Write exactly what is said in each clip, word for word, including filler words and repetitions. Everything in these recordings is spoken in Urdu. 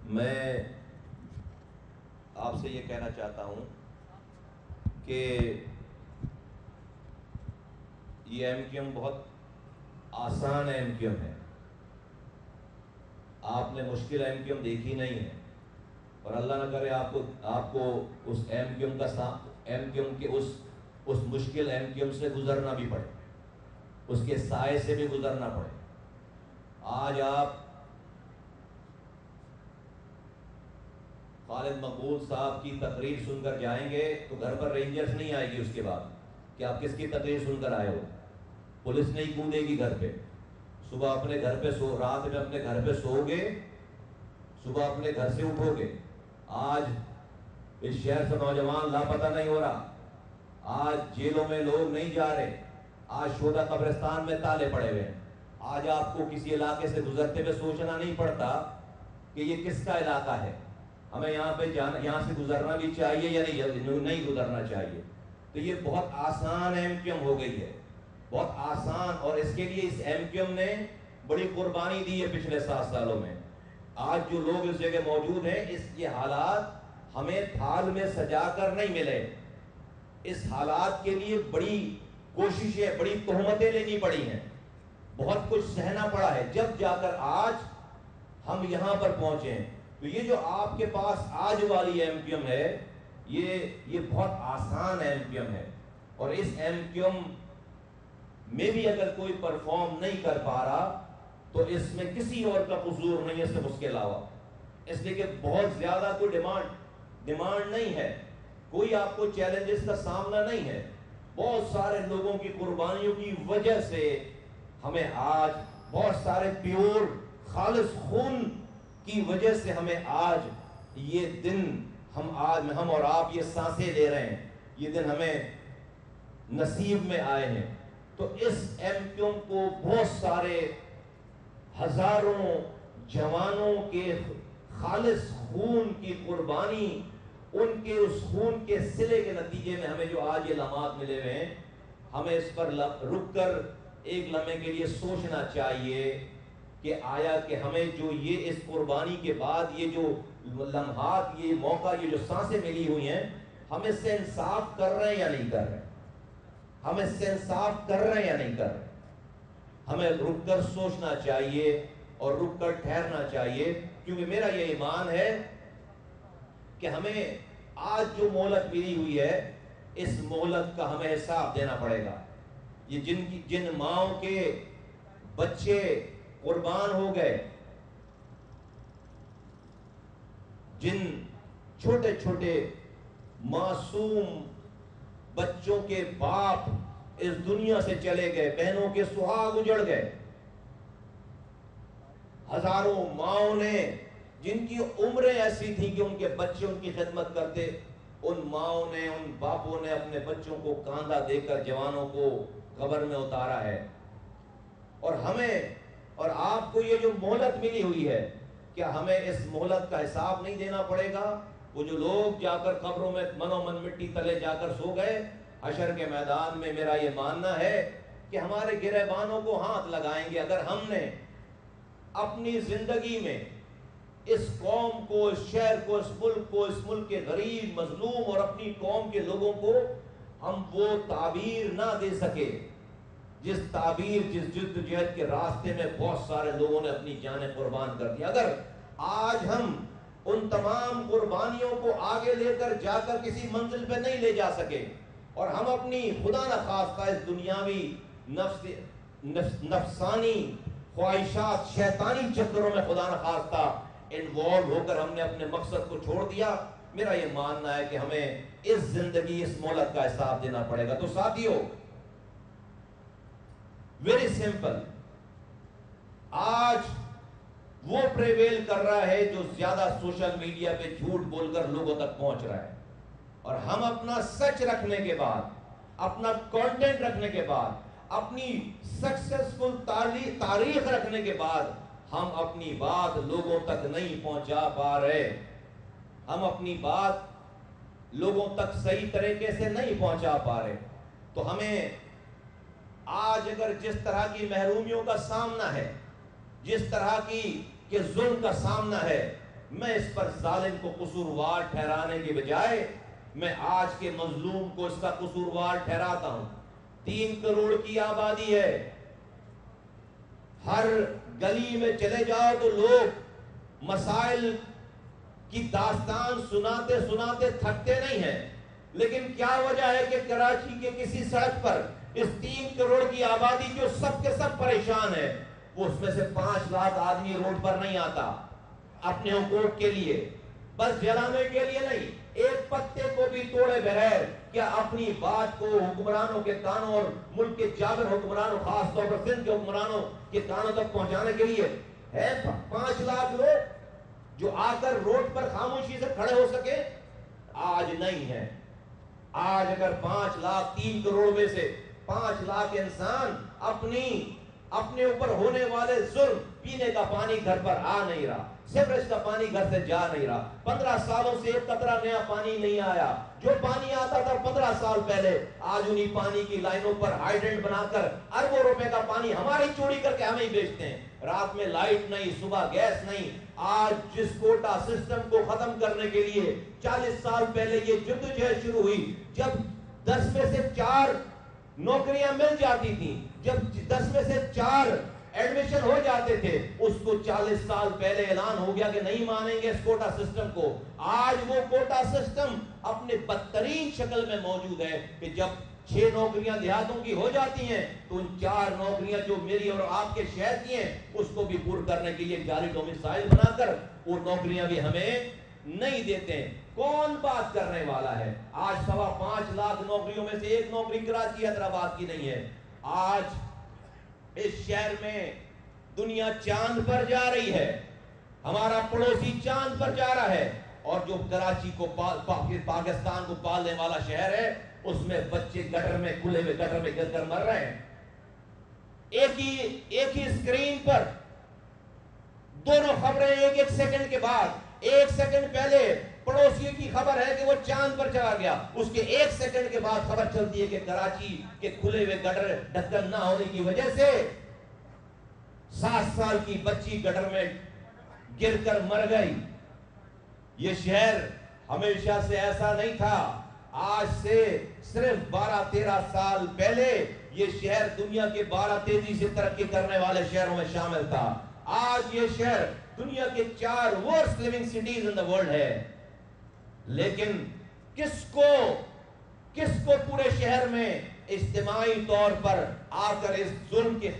میں آپ سے یہ کہنا چاہتا ہوں کہ یہ ایم کیو ایم بہت آسان ایم کیو ایم ہے. آپ نے مشکل ایم کیو ایم دیکھی نہیں ہے، اور اللہ نہ کرے آپ کو آپ کو اس ایم کیو ایم کا ایم کیو ایم کے اس اس مشکل ایم کیو ایم سے گزرنا بھی پڑے، اس کے سائے سے بھی گزرنا پڑے. آج آپ خالد مقبول صاحب کی تقریر سن کر جائیں گے تو گھر پر رینجرز نہیں آئے گی اس کے بعد کہ آپ کس کی تقریر سن کر آئے ہو. پولیس نہیں کودے گی گھر پہ. صبح اپنے گھر پہ سو رات میں اپنے گھر پہ سو گے، صبح اپنے گھر سے اٹھو گے. آج اس شہر سے نوجوان لاپتہ نہیں ہو رہا، آج جیلوں میں لوگ نہیں جا رہے، آج شہداء قبرستان میں تالے پڑے ہوئے ہیں. آج آپ کو کسی علاقے سے گزرتے ہوئے سوچنا نہیں پڑتا کہ یہ کس کا علاقہ ہے، ہمیں یہاں پہ جانا یہاں سے گزرنا بھی چاہیے یا نہیں نہیں گزرنا چاہیے. تو یہ بہت آسان ایم کیو ایم ہو گئی ہے، بہت آسان. اور اس کے لیے اس ایم کیو ایم نے بڑی قربانی دی ہے پچھلے سات سالوں میں. آج جو لوگ اس جگہ موجود ہیں، اس یہ حالات ہمیں تھال میں سجا کر نہیں ملے. اس حالات کے لیے بڑی کوششیں، بڑی تہمتیں لینی پڑی ہیں، بہت کچھ سہنا پڑا ہے، جب جا کر آج ہم یہاں پر پہنچے ہیں. تو یہ جو آپ کے پاس آج والی ایم کیو ایم ہے، یہ یہ بہت آسان ایم کیو ایم ہے. اور اس ایم کیو ایم میں بھی اگر کوئی پرفارم نہیں کر پا رہا تو اس میں کسی اور کا قصور نہیں ہے صرف اس کے علاوہ. اس لیے کہ بہت زیادہ کوئی ڈیمانڈ ڈیمانڈ نہیں ہے، کوئی آپ کو چیلنجز کا سامنا نہیں ہے. بہت سارے لوگوں کی قربانیوں کی وجہ سے ہمیں آج، بہت سارے پیور خالص خون کی وجہ سے ہمیں آج یہ دن ہم آج ہم اور آپ یہ سانسیں لے رہے ہیں، یہ دن ہمیں نصیب میں آئے ہیں. تو اس ایم کیو ایم کو بہت سارے ہزاروں جوانوں کے خالص خون کی قربانی، ان کے اس خون کے صلے کے نتیجے میں ہمیں جو آج یہ لمحات ملے ہوئے ہیں، ہمیں اس پر رک کر ایک لمحے کے لیے سوچنا چاہیے کہ آیا کہ ہمیں جو یہ اس قربانی کے بعد یہ جو لمحات، یہ موقع، یہ جو سانسیں ملی ہوئی ہیں، ہم اس سے انصاف کر رہے ہیں یا نہیں کر رہے ہیں؟ ہم اس سے انصاف کر رہے ہیں یا نہیں کر رہے ہیں؟ ہمیں رک کر سوچنا چاہیے اور رک کر ٹھہرنا چاہیے، کیونکہ میرا یہ ایمان ہے کہ ہمیں آج جو مہلت ملی ہوئی ہے، اس مہلت کا ہمیں حساب دینا پڑے گا. یہ جن کی جن ماؤں کے بچے قربان ہو گئے، جن چھوٹے چھوٹے معصوم بچوں کے باپ اس دنیا سے چلے گئے، بہنوں کے سہاگ اجڑ گئے، ہزاروں ماؤں نے جن کی عمریں ایسی تھیں کہ ان کے بچے ان کی خدمت کرتے، ان ماؤں نے، ان باپوں نے اپنے بچوں کو کاندھا دے کر جوانوں کو قبر میں اتارا ہے. اور ہمیں اور آپ کو یہ جو مہلت ملی ہوئی ہے، کیا ہمیں اس مہلت کا حساب نہیں دینا پڑے گا؟ وہ جو لوگ جا کر قبروں میں منو من مٹی تلے جا کر سو گئے، حشر کے میدان میں میرا یہ ماننا ہے کہ ہمارے گریبانوں کو ہاتھ لگائیں گے اگر ہم نے اپنی زندگی میں اس قوم کو، اس شہر کو، اس ملک کو، اس ملک کے غریب، مظلوم اور اپنی قوم کے لوگوں کو ہم وہ تعبیر نہ دے سکے جس تعبیر، جس جد جہد کے راستے میں بہت سارے لوگوں نے اپنی جانیں قربان کر دی. اگر آج ہم ان تمام قربانیوں کو آگے لے کر جا کر کسی منزل پہ نہیں لے جا سکے، اور ہم اپنی خدا نخواستہ اس دنیاوی نفس نفس نفسانی خواہشات، شیطانی چکروں میں خدا نخواستہ انوالو ہو کر ہم نے اپنے مقصد کو چھوڑ دیا، میرا یہ ماننا ہے کہ ہمیں اس زندگی، اس مہلت کا حساب دینا پڑے گا. تو ساتھیو، ویری سمپل، آج وہ پریویل کر رہا ہے جو زیادہ سوشل میڈیا پہ جھوٹ بول کر لوگوں تک پہنچ رہا ہے، اور ہم اپنا سچ رکھنے کے بعد، اپنا کانٹینٹ رکھنے کے بعد، اپنی سکسیسفل تاریخ رکھنے کے بعد ہم اپنی بات لوگوں تک نہیں پہنچا پا رہے، ہم اپنی بات لوگوں تک صحیح طریقے سے نہیں پہنچا پا رہے. تو ہمیں آج اگر جس طرح کی محرومیوں کا سامنا ہے، جس طرح کی کہ ظلم کا سامنا ہے، میں اس پر ظالم کو قصوروار ٹھہرانے کے بجائے میں آج کے مظلوم کو اس کا قصوروار ٹھہراتا ہوں۔ تین کروڑ کی آبادی ہے، ہر گلی میں چلے جاؤ تو لوگ مسائل کی داستان سناتے سناتے تھکتے نہیں ہیں، لیکن کیا وجہ ہے کہ کراچی کے کسی سڑک پر اس تین کروڑ کی آبادی جو سب کے سب پریشان ہے، وہ اس میں سے پانچ لاکھ آدمی روڈ پر نہیں آتا اپنے حقوق کے لیے، بس جلانے کے لیے نہیں، ایک پتے کو بھی توڑے بغیر کیا اپنی بات کو حکمرانوں کے کانوں اور ملک کے جابر حکمرانوں، خاص طور پر سندھ کے حکمرانوں کے کانوں تک پہنچانے کے لیے ہے پانچ لاکھ لوگ جو آ کر روڈ پر خاموشی سے کھڑے ہو سکے؟ آج نہیں ہے۔ آج اگر پانچ لاکھ تین کروڑ میں سے پانچ لاکھ انسان اپنی اپنے اوپر ہونے والے ظلم، پینے کا پانی گھر پر آ نہیں رہا، سیوریج کا پانی گھر سے جا نہیں رہا، پندرہ سالوں سے ایک قطرہ نیا پانی نہیں آیا، جو پانی آتا تھا پندرہ سال پہلے آج انہی پانی کی لائنوں پر ہائیڈرنٹ بنا کر اربوں روپے کا پانی ہماری چوری کر کے ہمیں ہی بیچتے ہیں، رات میں لائٹ نہیں، صبح گیس نہیں۔ آج جس کوٹا سسٹم کو ختم کرنے کے لیے چالیس سال پہلے یہ جدوجہد شروع ہوئی، جب دس میں سے چار نوکریاں مل جاتی تھیں، جب دس میں سے چار ایڈمیشن ہو جاتے تھے، اس کو چالیس سال پہلے اعلان ہو گیا کہ نہیں مانیں گے اس کوٹا سسٹم کو۔ آج وہ کوٹا سسٹم اپنے بدترین شکل میں موجود ہے کہ جب چھ نوکریاں دیہاتوں کی ہو جاتی ہیں تو ان چار نوکریاں جو میری اور آپ کے شہر کی ہیں اس کو بھی پور کرنے کے لیے جعلی ڈومیسائل بنا کر وہ نوکریاں بھی ہمیں نہیں دیتے ہیں۔ کون بات کرنے والا ہے؟ آج سوا پانچ لاکھ نوکریوں میں سے ایک نوکری کراچی حیدرآباد کی نہیں ہے۔ آج اس شہر میں دنیا چاند پر جا رہی ہے، ہمارا پڑوسی چاند پر جا رہا ہے، اور جو کراچی کو پاکستان کو پالنے والا شہر ہے اس میں بچے گٹر میں کھلے ہوئے گٹر میں گر کر مر رہے ہیں۔ ایک ہی ایک ہی اسکرین پر دونوں خبریں ایک ایک سیکنڈ کے بعد، ایک سیکنڈ پہلے پڑوسی کی خبر ہے کہ وہ چاند پر چلا گیا، اس کے ایک سیکنڈ کے بعد خبر چلتی ہے کہ کراچی کے کھلے ہوئے گٹر ڈھکن نہ ہونے کی وجہ سے سات سال کی بچی گٹر میں گر کر مر گئی۔ یہ شہر ہمیشہ سے ایسا نہیں تھا، آج سے صرف بارہ تیرہ سال پہلے یہ شہر دنیا کے بارہ تیزی سے ترقی کرنے والے شہروں میں شامل تھا۔ آج یہ شہر دنیا کے چار worst living cities in the world ہے، لیکن کس کو کس کو پورے شہر میں اجتماعی طور پر آ کر اس ظلم کے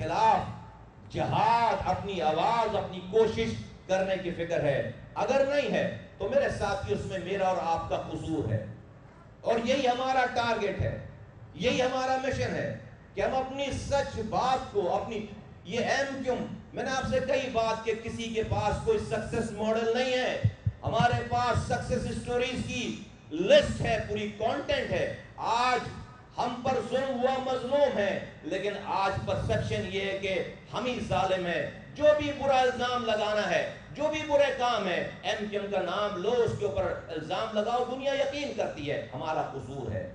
خلاف جہاد، اپنی آواز، اپنی کوشش کرنے کی فکر ہے؟ اگر نہیں ہے تو میرے ساتھی اس میں میرا اور آپ کا قصور ہے، اور یہی ہمارا ٹارگٹ ہے، یہی ہمارا مشن ہے کہ ہم اپنی سچ بات کو، اپنی یہ ایم کیوں میں نے آپ سے کئی بات کہ کسی کے پاس کوئی سکسس ماڈل نہیں ہے، ہمارے پاس سکسس سٹوریز کی لسٹ ہے، پوری کانٹینٹ ہے۔ آج ہم پر ظلم ہوا مظلوم ہے، لیکن آج پرسپشن یہ ہے کہ ہم ہی ظالم ہیں۔ جو بھی برا الزام لگانا ہے، جو بھی برے کام ہے، ایم کیو ایم کا نام لو، اس کے اوپر الزام لگاؤ، دنیا یقین کرتی ہے ہمارا قصور ہے،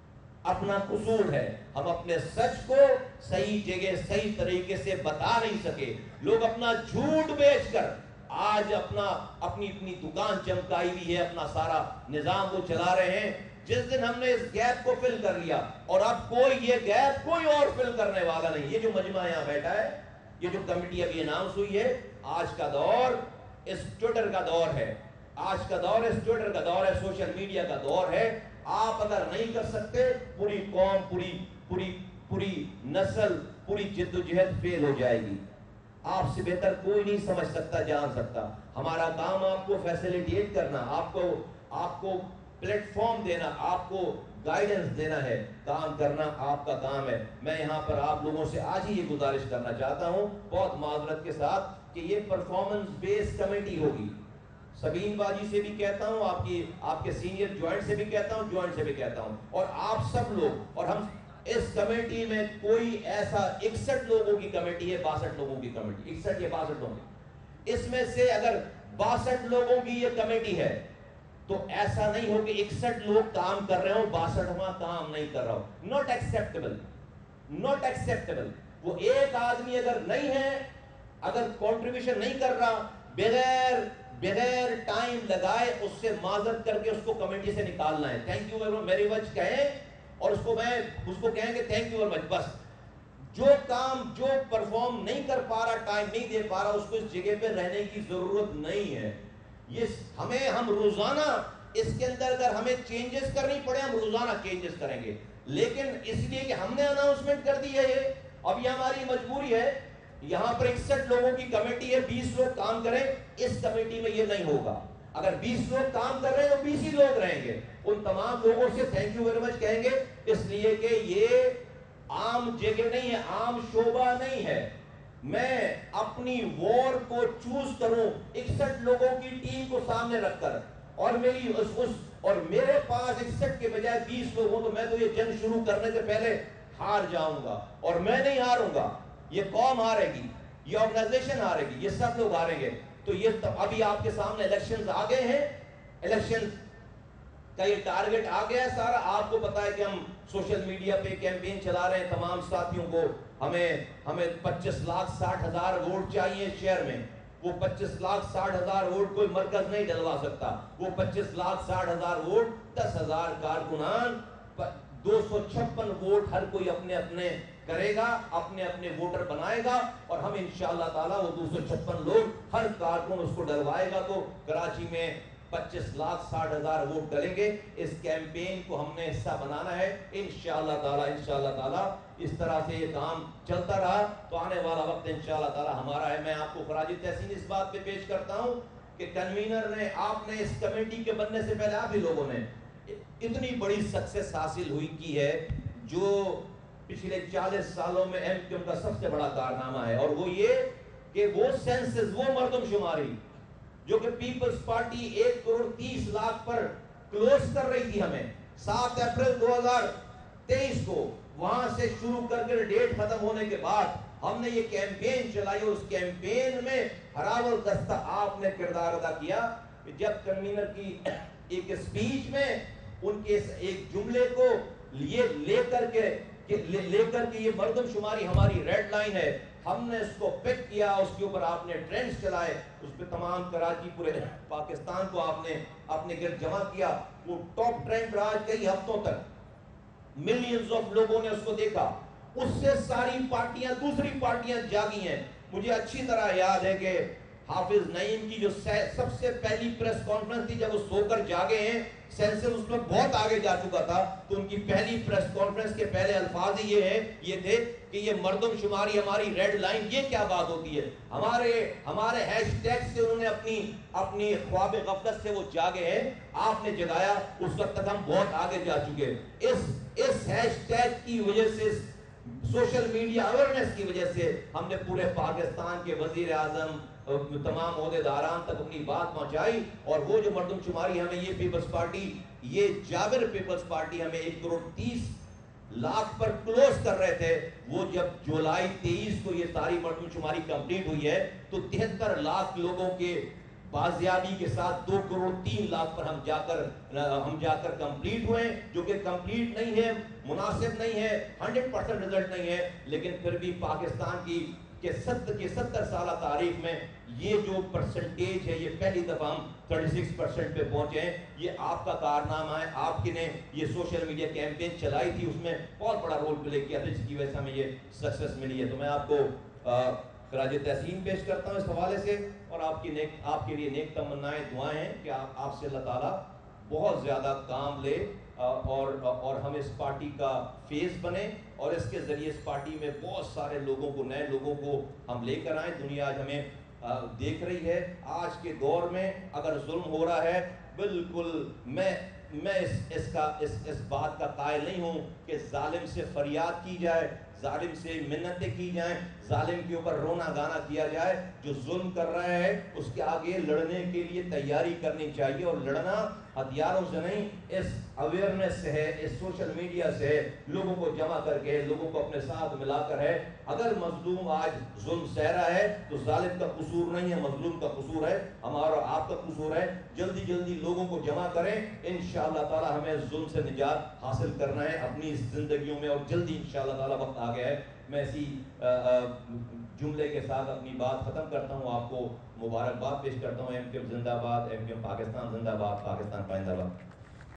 اپنا قصور ہے۔ ہم اپنے سچ کو صحیح جگہ صحیح طریقے سے بتا نہیں سکے، لوگ اپنا جھوٹ بیچ کر آج اپنا اپنی اپنی دکان چمکائی ہوئی ہے، اپنا سارا نظام وہ چلا رہے ہیں۔ جس دن ہم نے اس گیپ کو فل کر لیا، اور اب کوئی یہ گیپ کوئی اور فل کرنے والا نہیں۔ یہ جو مجمع یہاں بیٹھا ہے، یہ جو کمیٹی ابھی اناؤنس ہوئی ہے، آج کا دور اس ٹویٹر کا دور ہے، آج کا دور اس ٹویٹر کا دور ہے، سوشل میڈیا کا دور ہے۔ آپ اگر نہیں کر سکتے، پوری قوم، پوری پوری پوری نسل، پوری جد و جہد فیل ہو جائے گی۔ آپ سے بہتر کوئی نہیں سمجھ سکتا، جان سکتا۔ ہمارا کام آپ کو فیسیلیٹیٹ کرنا، آپ کو آپ کو پلیٹ فارم دینا، آپ کو گائیڈنس دینا ہے، کام کرنا آپ کا کام ہے۔ میں یہاں پر آپ لوگوں سے آج ہی یہ گزارش کرنا چاہتا ہوں، بہت معذرت کے ساتھ، کہ یہ پرفارمنس بیس کمیٹی ہوگی۔ سبین باجی سے بھی کہتا ہوں، آپ کی آپ کے سینئر جوائنٹ سے بھی کہتا ہوں، جوائنٹ سے بھی کہتا ہوں، اور آپ سب لوگ، اور ہم اس کمیٹی میں کوئی ایسا اکسٹھ لوگوں کی کمیٹی ہے، باسٹھ لوگوں کی کمیٹی، اکسٹھ یا باسٹھ لوگوں کی، اس میں سے اگر باسٹھ لوگوں کی یہ کمیٹی ہے تو ایسا نہیں ہو کہ اکسٹھ لوگ کام کر رہے ہوں، باسٹھواں کام نہیں کر رہا ہو۔ Not acceptable, not acceptable. وہ ایک آدمی اگر نہیں ہے، اگر کنٹریبیوشن نہیں کر رہا، بغیر بغیر ٹائم لگائے اس سے معذرت کر کے اس کو کمیٹی سے نکالنا ہے. تھینک یو ویری مچ کہیں اور اس کو میں اس کو کہیں گے تھینک یو ویری مچ. بس جو کام جو پرفارم نہیں کر پا رہا, ٹائم نہیں دے پا رہا, اس کو اس جگہ پہ رہنے کی ضرورت نہیں ہے. یہ ہمیں ہم روزانہ اس کے اندر اگر ہمیں چینجز کرنی پڑے ہم روزانہ چینجز کریں گے, لیکن اس لیے کہ ہم نے اناؤنسمنٹ کر دی ہے یہ, اب یہ ہماری مجبوری ہے. یہاں پر اکسٹھ لوگوں کی کمیٹی ہے, بیس لوگ کام کریں, اس کمیٹی میں یہ نہیں ہوگا. اگر بیس لوگ کام کر رہے ہیں تو بیس ہی لوگ رہیں گے. ان تمام لوگوں سے تھینک یو ویری مچ کہیں گے, اس لیے کہ یہ عام جگہ نہیں ہے, عام شعبہ نہیں ہے. میں اپنی وار کو چوز کروں اکسٹھ لوگوں کی ٹیم کو سامنے رکھ کر, اور میری اس, اس اور میرے پاس اکسٹھ کے بجائے بیس لوگ ہوں, تو میں تو یہ جنگ شروع کرنے سے پہلے ہار جاؤں گا. اور میں نہیں ہاروں گا, یہ قوم ہارے گی, یہ آرگنائزیشن ہارے گی, یہ سب لوگ ہاریں گے. تو یہ ابھی آپ کے سامنے الیکشنز آ گئے ہیں, الیکشنز کا یہ ٹارگٹ آ گیا ہے سارا. آپ کو پتا ہے کہ ہم سوشل میڈیا پہ کیمپین چلا رہے ہیں تمام ساتھیوں کو, ہمیں ہمیں پچیس لاکھ ساٹھ ہزار ووٹ چاہیے شہر میں. وہ پچیس لاکھ ساٹھ ہزار ووٹ کوئی مرکز نہیں ڈلوا سکتا. وہ پچیس لاکھ ساٹھ ہزار ووٹ دس ہزار کارکنان, دو سو چھپن ووٹ ہر کوئی اپنے اپنے کرے گا, اپنے اپنے ووٹر بنائے گا, اور ہم انشاءاللہ تعالیٰ وہ دو سو چھپن لوگ ہر کارکن اس کو ڈلوائے گا. تو کراچی میں پچیس لاکھ ساٹھ ہزار ووٹ ڈلیں گے. اس کیمپین کو ہم نے حصہ بنانا ہے انشاءاللہ تعالیٰ. انشاءاللہ تعالیٰ اس طرح سے یہ کام چلتا رہا تو آنے والا وقت انشاءاللہ تعالیٰ ہمارا ہے. میں آپ کو خراج تحسین اس بات پہ پیش کرتا ہوں کہ کنوینر نے, آپ نے اس کمیٹی کے بننے سے پہلے آپ ہی لوگوں نے اتنی بڑی سکسیس حاصل ہوئی کی ہے جو پچھلے چالیس سالوں میں ایم کیو ایم کا سب سے بڑا کارنامہ ہے. اور وہ یہ کہ وہ سینسز, وہ مردم شماری جو کہ پیپلز پارٹی ایک کروڑ تیس لاکھ پر کلوز کر رہی تھی ہمیں سات اپریل دو ہزار تیئیس کو, وہاں سے شروع کر کے ڈیٹ ختم ہونے کے بعد ہم نے یہ کیمپین چلائی. اس کیمپین میں ہراول دستہ آپ نے کردار ادا کیا. جب کنوینر کی ایک سپیچ میں ان کے ایک جملے کو یہ لے کر کے لے کر کے یہ مردم شماری ہماری ریڈ لائن ہے, ہم نے اس کو پک کیا, اس کے اوپر آپ نے ٹرینڈز چلائے, اس پہ تمام کراچی پورے پاکستان کو آپ نے اپنے گرد جمع کیا. وہ ٹاپ ٹرینڈ رہا کئی ہفتوں تک, ملینز آف لوگوں نے اس کو دیکھا. اس سے ساری پارٹیاں, دوسری پارٹیاں جاگی ہیں. مجھے اچھی طرح یاد ہے کہ حافظ نعیم کی جو سب سے پہلی پریس کانفرنس تھی جب وہ سو کر جاگے ہیں, سینسس اس میں بہت آگے جا چکا تھا, تو ان کی پہلی پریس کانفرنس کے پہلے الفاظ یہ ہے یہ تھے کہ یہ مردم شماری ہماری ریڈ لائن, یہ کیا بات ہوتی ہے. ہمارے ہمارے ہیش ٹیگ سے انہوں نے اپنی اپنی خواب غفلت سے وہ جاگے ہیں, آپ نے جگایا. اس وقت تک ہم بہت آگے جا چکے. اس اس ہیش ٹیگ کی وجہ سے, سوشل میڈیا اویئرنیس کی وجہ سے ہم نے پورے پاکستان کے وزیر اعظم, تمام عہدیداران تک اپنی بات پہنچائی. اور وہ جو مردم شماری ہمیں یہ پیپلز پارٹی, یہ جابر پیپلز پارٹی ہمیں ایک کروڑ تیس لاکھ پر کلوز کر رہے تھے, وہ جب جولائی تیئیس کو یہ ساری مردم شماری کمپلیٹ ہوئی ہے تو تہتر لاکھ لوگوں کے بازیابی کے ساتھ دو کروڑ تین لاکھ پر ہم جا کر ہم جا کر کمپلیٹ ہوئے, جو کہ کمپلیٹ نہیں ہے, مناسب نہیں ہے, ہنڈریڈ پرسینٹ رزلٹ نہیں ہے, لیکن پھر بھی پاکستان کی کہ ستر کے ستر سالہ تاریخ میں یہ جو پرسنٹیج ہے, یہ پہلی دفعہ ہم چھتیس پرسنٹ پہ پہنچے ہیں. یہ آپ کا کارنامہ ہے, آپ کی نے یہ سوشل میڈیا کیمپین چلائی تھی, اس میں بہت بڑا رول پلے کیا تھا, جس کی وجہ سے ہمیں یہ سکسیس ملی ہے. تو میں آپ کو خراج تحسین پیش کرتا ہوں اس حوالے سے, اور آپ کی نیک آپ کے لیے نیک تمنائیں دعائیں ہیں کہ آپ آپ سے اللہ تعالیٰ بہت زیادہ کام لے اور اور ہم اس پارٹی کا فیس بنے, اور اس کے ذریعے اس پارٹی میں بہت سارے لوگوں کو, نئے لوگوں کو ہم لے کر آئیں. دنیا آج ہمیں دیکھ رہی ہے. آج کے دور میں اگر ظلم ہو رہا ہے, بالکل میں میں اس اس کا اس اس بات کا قائل نہیں ہوں کہ ظالم سے فریاد کی جائے, ظالم سے منتیں کی جائیں, ظالم کے اوپر رونا گانا کیا جائے. جو ظلم کر رہا ہے اس کے آگے لڑنے کے لیے تیاری کرنی چاہیے, اور لڑنا ہتھیاروں سے نہیں, اس اویئرنیس سے ہے, اس سوشل میڈیا سے ہے, لوگوں کو جمع کر کے, لوگوں کو اپنے ساتھ ملا کر ہے. اگر مظلوم آج ظلم سہ رہا ہے تو ظالم کا قصور نہیں ہے, مظلوم کا قصور ہے, ہمارا آپ کا قصور ہے. جلدی جلدی لوگوں کو جمع کریں, انشاءاللہ تعالی ہمیں ظلم سے نجات حاصل کرنا ہے اپنی زندگیوں میں, اور جلدی انشاءاللہ تعالی وقت آ گیا ہے. میں اسی جملے کے ساتھ اپنی بات ختم کرتا ہوں. آپ کو مبارکباد پیش کرتا ہوں. ایم کیو ایم زندہ باد, ایم کیو ایم پاکستان زندہ باد, پاکستان پائندہ باد.